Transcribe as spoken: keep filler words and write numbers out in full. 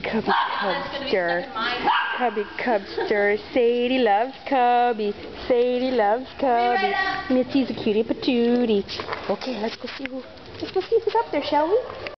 Cubby Cubster. Cubby Cubster. Sadie loves Cubby. Sadie loves Cubby. Missy's a cutie patootie. Okay, let's go see who. Let's go see who's up there, shall we?